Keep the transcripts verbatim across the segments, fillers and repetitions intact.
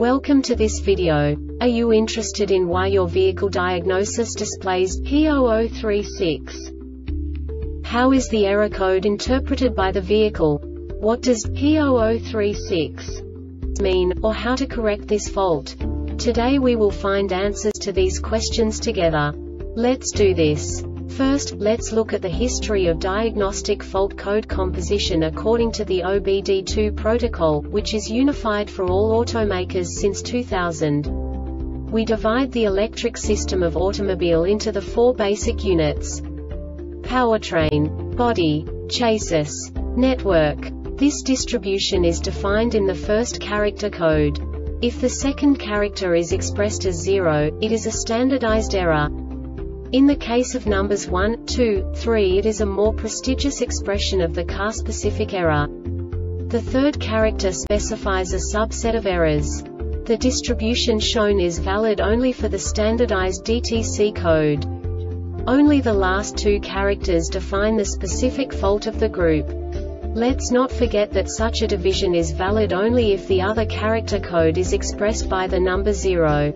Welcome to this video. Are you interested in why your vehicle diagnosis displays P zero zero three six? How is the error code interpreted by the vehicle? What does P zero zero three six mean, or how to correct this fault? Today we will find answers to these questions together. Let's do this. First, let's look at the history of diagnostic fault code composition according to the O B D two protocol, which is unified for all automakers since two thousand. We divide the electric system of automobile into the four basic units: powertrain, body, chassis, network. This distribution is defined in the first character code. If the second character is expressed as zero, it is a standardized error. In the case of numbers one, two, three, it is a more prestigious expression of the car-specific error. The third character specifies a subset of errors. The distribution shown is valid only for the standardized D T C code. Only the last two characters define the specific fault of the group. Let's not forget that such a division is valid only if the other character code is expressed by the number zero.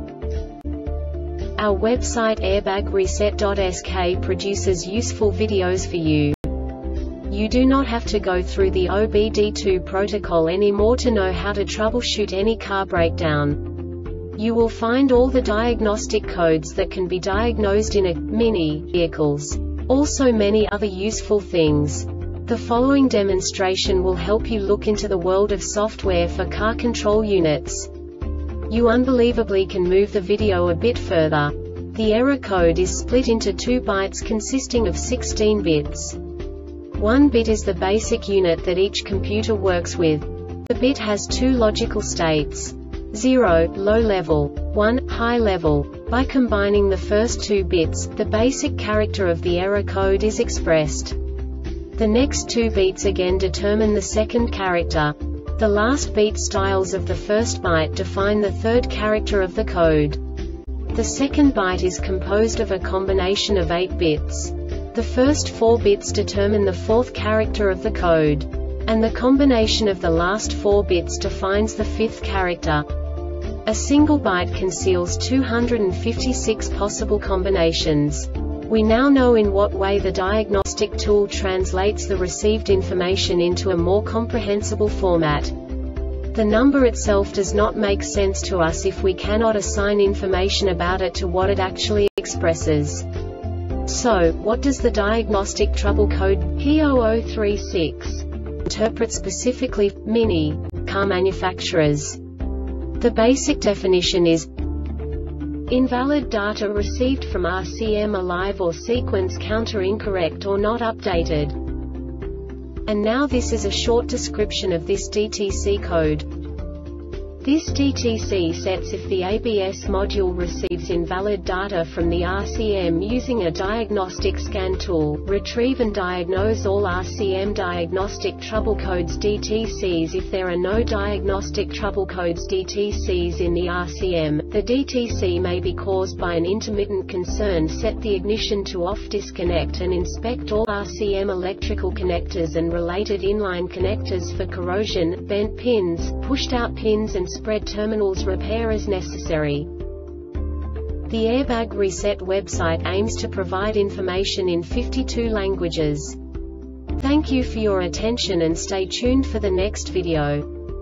Our website airbag reset dot S K produces useful videos for you. You do not have to go through the O B D two protocol anymore to know how to troubleshoot any car breakdown. You will find all the diagnostic codes that can be diagnosed in a Mini vehicles. Also many other useful things. The following demonstration will help you look into the world of software for car control units. You unbelievably can move the video a bit further. The error code is split into two bytes consisting of sixteen bits. One bit is the basic unit that each computer works with. The bit has two logical states: zero, low level, one, high level. By combining the first two bits, the basic character of the error code is expressed. The next two beats again determine the second character. The last beat styles of the first byte define the third character of the code. The second byte is composed of a combination of eight bits. The first four bits determine the fourth character of the code. And the combination of the last four bits defines the fifth character. A single byte conceals two hundred fifty-six possible combinations. We now know in what way the diagnostic tool translates the received information into a more comprehensible format. The number itself does not make sense to us if we cannot assign information about it to what it actually expresses. So, what does the diagnostic trouble code P zero zero three six interpret specifically for Mini car manufacturers? The basic definition is: invalid data received from R C M alive or sequence counter incorrect or not updated. And now this is a short description of this D T C code. This D T C sets if the A B S module receives invalid data from the R C M using a diagnostic scan tool, retrieve and diagnose all R C M diagnostic trouble codes D T Cs. If there are no diagnostic trouble codes D T Cs in the R C M, the D T C may be caused by an intermittent concern. Set the ignition to off, disconnect and inspect all R C M electrical connectors and related inline connectors for corrosion, bent pins, pushed out pins and spread terminals. Repair as necessary. The Airbag Reset website aims to provide information in fifty-two languages. Thank you for your attention and stay tuned for the next video.